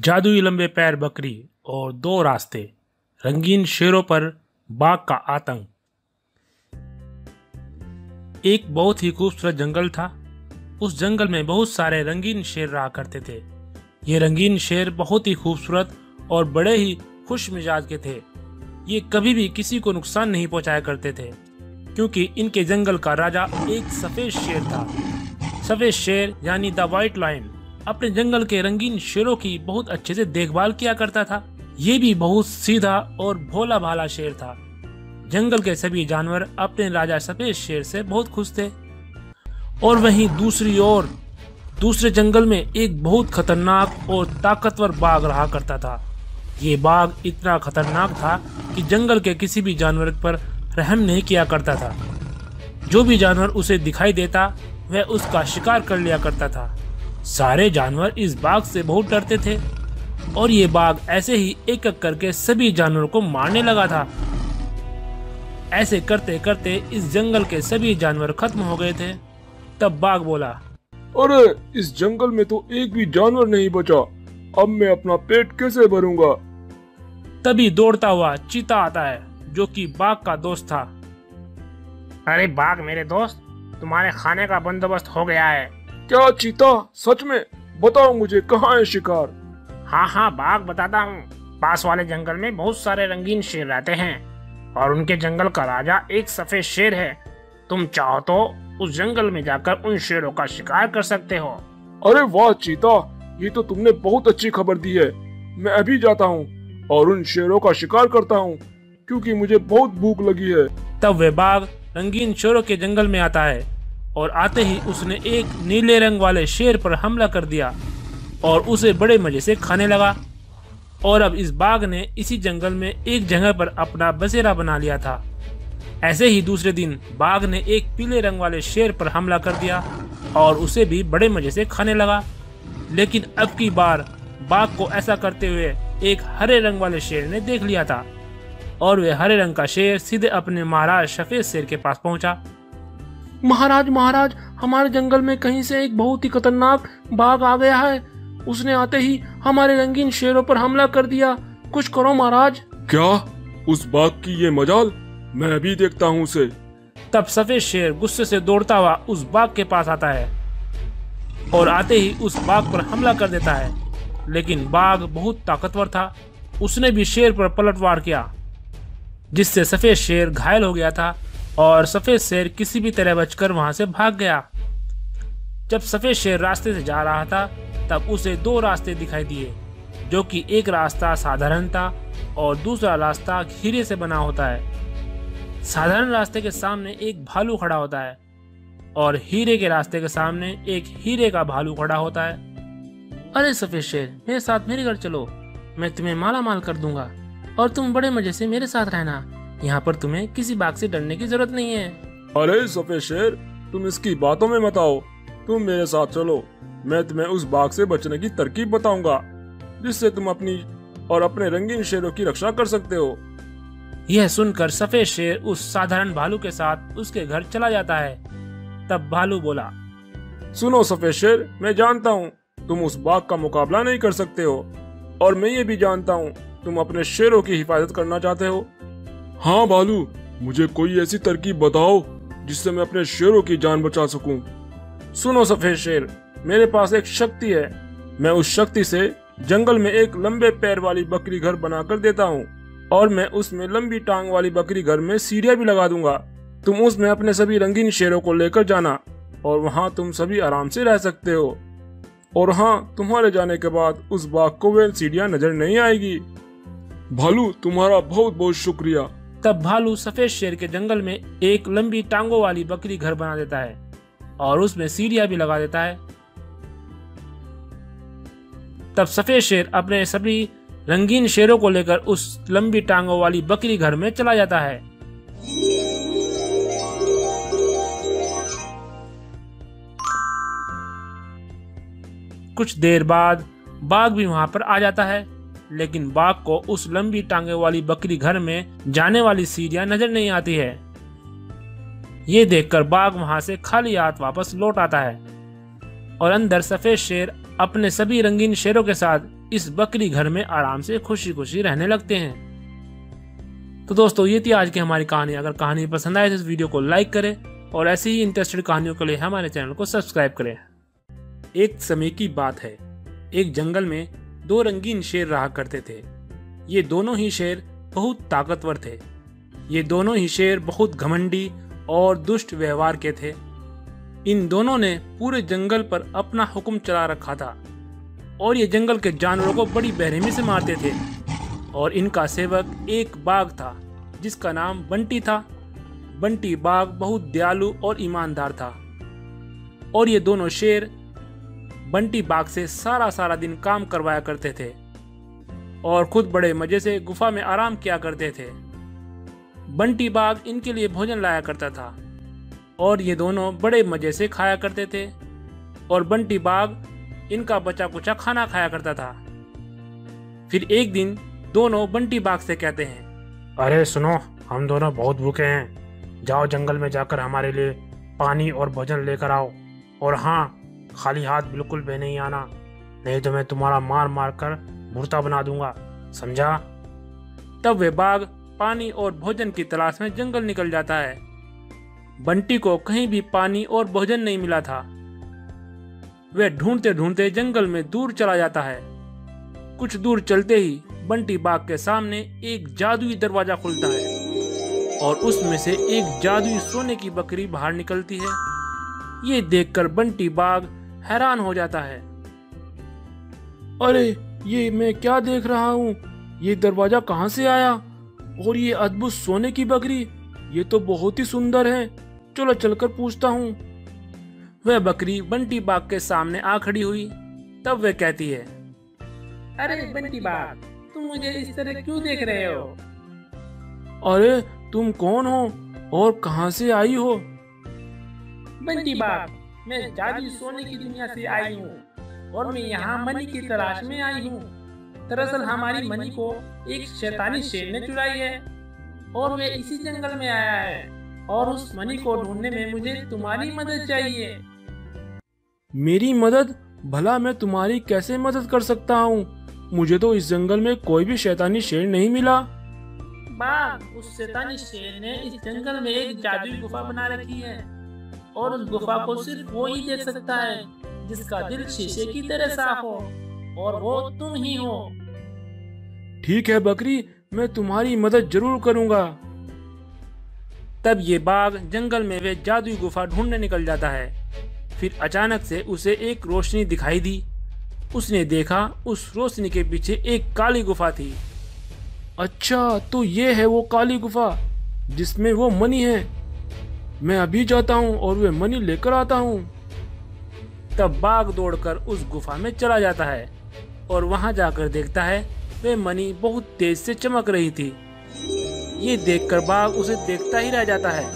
जादुई लंबे पैर बकरी और दो रास्ते, रंगीन शेरों पर बाघ का आतंक। एक बहुत ही खूबसूरत जंगल था। उस जंगल में बहुत सारे रंगीन शेर रहा करते थे। ये रंगीन शेर बहुत ही खूबसूरत और बड़े ही खुश मिजाज के थे। ये कभी भी किसी को नुकसान नहीं पहुंचाया करते थे, क्योंकि इनके जंगल का राजा एक सफेद शेर था। सफेद शेर यानी द व्हाइट लायन अपने जंगल के रंगीन शेरों की बहुत अच्छे से देखभाल किया करता था। ये भी बहुत सीधा और भोला भाला शेर था। जंगल के सभी जानवर अपने राजा सफेद शेर से बहुत खुश थे। और वहीं दूसरी ओर दूसरे जंगल में एक बहुत खतरनाक और ताकतवर बाघ रहा करता था। ये बाघ इतना खतरनाक था कि जंगल के किसी भी जानवर पर रहम नहीं किया करता था। जो भी जानवर उसे दिखाई देता वह उसका शिकार कर लिया करता था। सारे जानवर इस बाघ से बहुत डरते थे और ये बाघ ऐसे ही एक एक करके सभी जानवरों को मारने लगा था। ऐसे करते करते इस जंगल के सभी जानवर खत्म हो गए थे। तब बाघ बोला, अरे इस जंगल में तो एक भी जानवर नहीं बचा। अब मैं अपना पेट कैसे भरूंगा? तभी दौड़ता हुआ चीता आता है, जो कि बाघ का दोस्त था। अरे बाघ मेरे दोस्त, तुम्हारे खाने का बंदोबस्त हो गया है। क्या चीता? सच में? बताओ मुझे, कहाँ है शिकार? हाँ बाघ बताता हूँ। पास वाले जंगल में बहुत सारे रंगीन शेर रहते हैं और उनके जंगल का राजा एक सफेद शेर है। तुम चाहो तो उस जंगल में जाकर उन शेरों का शिकार कर सकते हो। अरे वाह चीता, ये तो तुमने बहुत अच्छी खबर दी है। मैं अभी जाता हूँ और उन शेरों का शिकार करता हूँ, क्योंकि मुझे बहुत भूख लगी है। तब वह बाघ रंगीन शेरों के जंगल में आता है और आते ही उसने एक नीले रंग वाले शेर पर हमला कर दिया और उसे बड़े मजे से खाने लगा। और अब इस बाघ ने इसी जंगल में एक जगह पर अपना बसेरा बना लिया था। ऐसे ही दूसरे दिन बाघ ने एक पीले रंग वाले शेर पर हमला कर दिया और उसे भी बड़े मजे से खाने लगा। लेकिन अब की बार बाघ को ऐसा करते हुए एक हरे रंग वाले शेर ने देख लिया था और वह हरे रंग का शेर सीधे अपने महाराज सफेद शेर के पास पहुंचा। महाराज, हमारे जंगल में कहीं से एक बहुत ही खतरनाक बाघ आ गया है। उसने आते ही हमारे रंगीन शेरों पर हमला कर दिया। कुछ करो महाराज। क्या? उस बाघ की ये मजाल? मैं अभी देखता हूँ उसे। तब सफेद शेर गुस्से से दौड़ता हुआ उस बाघ के पास आता है और आते ही उस बाघ पर हमला कर देता है। लेकिन बाघ बहुत ताकतवर था। उसने भी शेर पर पलटवार किया, जिससे सफेद शेर घायल हो गया था और सफेद शेर किसी भी तरह बचकर वहां से भाग गया। जब सफेद शेर रास्ते से जा रहा था तब उसे दो रास्ते दिखाई दिए, जो कि एक रास्ता साधारण था और दूसरा रास्ता हीरे से बना होता है। साधारण रास्ते के सामने एक भालू खड़ा होता है और हीरे के रास्ते के सामने एक हीरे का भालू खड़ा होता है। अरे सफेद शेर, मेरे साथ मेरे घर चलो, मैं तुम्हें माला माल कर दूंगा और तुम बड़े मजे से मेरे साथ रहना। यहाँ पर तुम्हें किसी बाघ से डरने की जरूरत नहीं है। अरे सफेद शेर, तुम इसकी बातों में मत आओ। तुम मेरे साथ चलो, मैं तुम्हें उस बाघ से बचने की तरकीब बताऊंगा, जिससे तुम अपनी और अपने रंगीन शेरों की रक्षा कर सकते हो। यह सुनकर सफेद शेर उस साधारण भालू के साथ उसके घर चला जाता है। तब भालू बोला, सुनो सफेद शेर, मैं जानता हूँ तुम उस बाघ का मुकाबला नहीं कर सकते हो, और मैं ये भी जानता हूँ तुम अपने शेरों की हिफाजत करना चाहते हो। हाँ भालू, मुझे कोई ऐसी तरकीब बताओ जिससे मैं अपने शेरों की जान बचा सकूं। सुनो सफेद शेर, मेरे पास एक शक्ति है। मैं उस शक्ति से जंगल में एक लंबे पैर वाली बकरी घर बनाकर देता हूँ और मैं उसमें लंबी टांग वाली बकरी घर में सीढ़ियाँ भी लगा दूंगा। तुम उसमें अपने सभी रंगीन शेरों को लेकर जाना और वहाँ तुम सभी आराम से रह सकते हो। और हाँ, तुम्हारे जाने के बाद उस बाघ को वे सीढ़ियाँ नजर नहीं आएगी। भालू, तुम्हारा बहुत बहुत शुक्रिया। तब भालू सफेद शेर के जंगल में एक लंबी टांगों वाली बकरी घर बना देता है और उसमें सीढ़ियां भी लगा देता है। तब सफेद शेर अपने सभी रंगीन शेरों को लेकर उस लंबी टांगों वाली बकरी घर में चला जाता है। कुछ देर बाद बाघ भी वहां पर आ जाता है, लेकिन बाघ को उस लंबी टांगे वाली बकरी घर में जाने वाली सीढ़ियां नजर नहीं आती है। ये देखकर बाघ वहां से खाली हाथ वापस लौट आता है और अंदर सफेद शेर अपने सभी रंगीन शेरों के साथ इस बकरी घर में आराम से खुशी खुशी रहने लगते हैं। तो दोस्तों, ये थी आज की हमारी कहानी। अगर कहानी पसंद आए तो इस वीडियो को लाइक करें और ऐसी ही इंटरेस्टेड कहानियों के लिए हमारे चैनल को सब्सक्राइब करें। एक समय की बात है, एक जंगल में दो रंगीन शेर रहा करते थे। ये दोनों ही शेर बहुत ताकतवर थे। ये दोनों ही शेर बहुत घमंडी और दुष्ट व्यवहार के थे। इन दोनों ने पूरे जंगल पर अपना हुक्म चला रखा था और ये जंगल के जानवरों को बड़ी बेरहमी से मारते थे। और इनका सेवक एक बाघ था जिसका नाम बंटी था। बंटी बाघ बहुत दयालु और ईमानदार था और ये दोनों शेर बंटी बाघ से सारा दिन काम करवाया करते थे और खुद बड़े मजे से गुफा में आराम किया करते थे। बंटी बाघ इनके लिए भोजन लाया करता था और ये दोनों बड़े मजे से खाया करते थे और बंटी बाघ इनका बचा कुचा खाना खाया करता था। फिर एक दिन दोनों बंटी बाघ से कहते हैं, अरे सुनो, हम दोनों बहुत भूखे हैं। जाओ जंगल में जाकर हमारे लिए पानी और भोजन लेकर आओ। और हाँ, खाली हाथ बिल्कुल भी नहीं आना, नहीं तो मैं तुम्हारा मार मार कर भुर्ता बना दूंगा, समझा? तब वे बाघ पानी और भोजन की तलाश में जंगल निकल जाता है। बंटी को कहीं भी पानी और भोजन नहीं मिला था। वह ढूंढते ढूंढते जंगल में दूर चला जाता है। कुछ दूर चलते ही बंटी बाघ के सामने एक जादुई दरवाजा खुलता है और उसमें से एक जादुई सोने की बकरी बाहर निकलती है। ये देखकर बंटी बाघ हैरान हो जाता है। अरे, ये मैं क्या देख रहा हूँ? ये दरवाजा कहाँ से आया? और ये अद्भुत सोने की बकरी, ये तो बहुत ही सुंदर है। चलो चलकर पूछता हूँ। वह बकरी बंटी बाघ के सामने आ खड़ी हुई। तब वह कहती है, अरे बंटी बाघ, तुम मुझे इस तरह क्यों देख रहे हो? अरे, तुम कौन हो और कहाँ से आई हो? बंटी बाघ, मैं जादुई सोने की दुनिया से आई हूँ और मैं यहाँ मनी की तलाश में आई हूँ। दरअसल हमारी मनी को एक शैतानी शेर ने चुराई है और वे इसी जंगल में आया है और उस मनी को ढूंढने में मुझे तुम्हारी मदद चाहिए। मेरी मदद? भला मैं तुम्हारी कैसे मदद कर सकता हूँ? मुझे तो इस जंगल में कोई भी शैतानी शेर नहीं मिला। बाघ, उस शैतानी शेर ने इस जंगल में एक जादुई गुफा बना रखी है और उस गुफा को सिर्फ वो ही देख सकता है जिसका दिल शीशे की तरह साफ हो, और वो तुम ही हो। ठीक है बकरी, मैं तुम्हारी मदद जरूर करूंगा। तब ये बाघ जंगल में वे जादुई गुफा ढूंढने निकल जाता है। फिर अचानक से उसे एक रोशनी दिखाई दी। उसने देखा उस रोशनी के पीछे एक काली गुफा थी। अच्छा, तो ये है वो काली गुफा जिसमें वो मनी है। मैं अभी जाता हूँ और वे मनी लेकर आता हूँ। तब बाघ दौड़कर उस गुफा में चला जाता है और वहां जाकर देखता है वे मनी बहुत तेज से चमक रही थी। ये देखकर बाघ उसे देखता ही रह जाता है।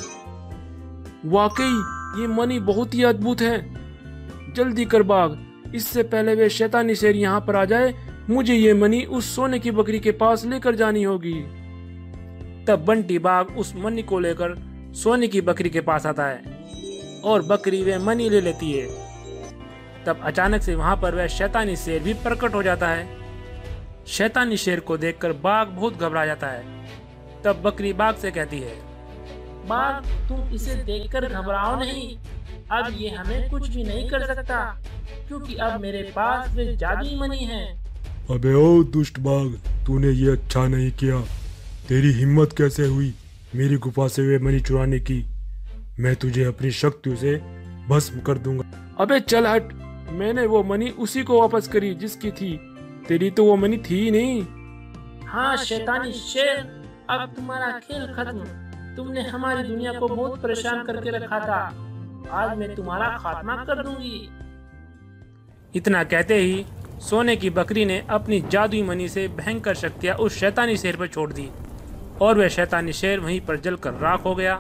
वाकई ये मनी बहुत ही अद्भुत है। जल्दी कर बाघ, इससे पहले वे शैतानी शेर यहाँ पर आ जाए, मुझे ये मनी उस सोने की बकरी के पास लेकर जानी होगी। तब बंटी बाघ उस मनी को लेकर सोने की बकरी के पास आता है और बकरी वे मनी ले लेती है। तब अचानक से वहां पर वह शैतानी शेर भी प्रकट हो जाता है। शैतानी शेर को देखकर बाघ बहुत घबरा जाता है। तब बकरी बाघ से कहती है, बाघ, तुम इसे देखकर घबराओ नहीं। अब ये हमें कुछ भी नहीं कर सकता क्योंकि अब मेरे पास वे जादुई मनी है। अबे ओ दुष्ट बाघ, तूने ये अच्छा नहीं किया। तेरी हिम्मत कैसे हुई मेरी गुफा से वे मनी चुराने की? मैं तुझे अपनी शक्तियों से भस्म कर दूंगा। अबे चल हट, मैंने वो मनी उसी को वापस करी जिसकी थी। तेरी तो वो मनी थी ही नहीं। हाँ शैतानी शेर, अब तुम्हारा खेल खत्म। तुमने हमारी दुनिया को बहुत परेशान करके रखा था। आज मैं तुम्हारा खात्मा कर दूंगी। इतना कहते ही सोने की बकरी ने अपनी जादुई मनी से भयंकर शक्तियां उस शैतानी शेर पर छोड़ दी और वह शैतानी शेर वहीं पर जलकर राख हो गया।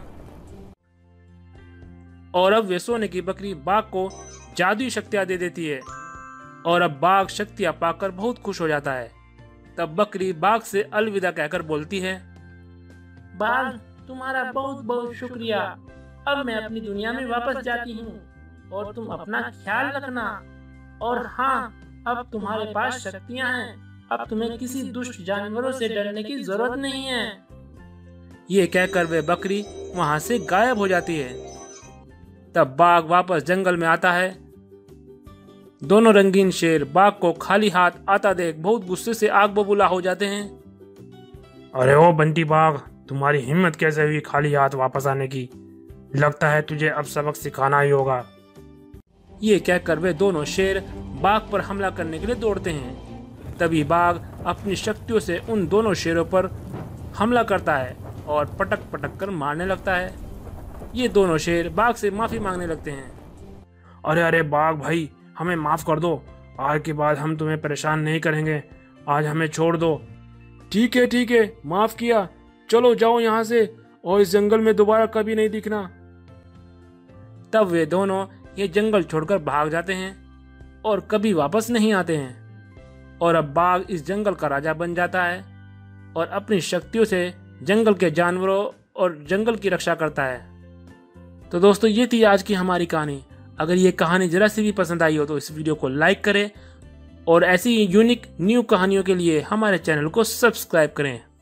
और अब वे सोने की बकरी बाघ को जादुई शक्तियां दे देती है और अब बाघ शक्तियां पाकर बहुत खुश हो जाता है। तब बकरी बाघ से अलविदा कहकर बोलती है, बाघ, तुम्हारा बहुत बहुत शुक्रिया। अब मैं अपनी दुनिया में वापस जाती हूँ और तुम अपना ख्याल रखना। और हाँ, अब तुम्हारे पास शक्तियाँ हैं। अब तुम्हें किसी दुष्ट जानवरों से डरने की जरूरत नहीं है। ये कहकर वे बकरी वहां से गायब हो जाती है। तब बाघ वापस जंगल में आता है। दोनों रंगीन शेर बाघ को खाली हाथ आता देख बहुत गुस्से से आग बबूला हो जाते हैं। अरे ओ बंटी बाघ, तुम्हारी हिम्मत कैसे हुई खाली हाथ वापस आने की? लगता है तुझे अब सबक सिखाना ही होगा। ये कहकर वे दोनों शेर बाघ पर हमला करने के लिए दौड़ते हैं। तभी बाघ अपनी शक्तियों से उन दोनों शेरों पर हमला करता है और पटक पटक कर मारने लगता है। ये दोनों शेर बाघ से माफी मांगने लगते हैं। अरे अरे बाघ भाई, हमें माफ कर दो। आज के बाद हम तुम्हें परेशान नहीं करेंगे। आज हमें छोड़ दो। ठीक है, माफ किया। चलो जाओ यहाँ से और इस जंगल में दोबारा कभी नहीं दिखना। तब वे दोनों ये जंगल छोड़कर भाग जाते हैं और कभी वापस नहीं आते हैं। और अब बाघ इस जंगल का राजा बन जाता है और अपनी शक्तियों से जंगल के जानवरों और जंगल की रक्षा करता है। तो दोस्तों, ये थी आज की हमारी कहानी। अगर ये कहानी जरा सी भी पसंद आई हो तो इस वीडियो को लाइक करें और ऐसी यूनिक न्यू कहानियों के लिए हमारे चैनल को सब्सक्राइब करें।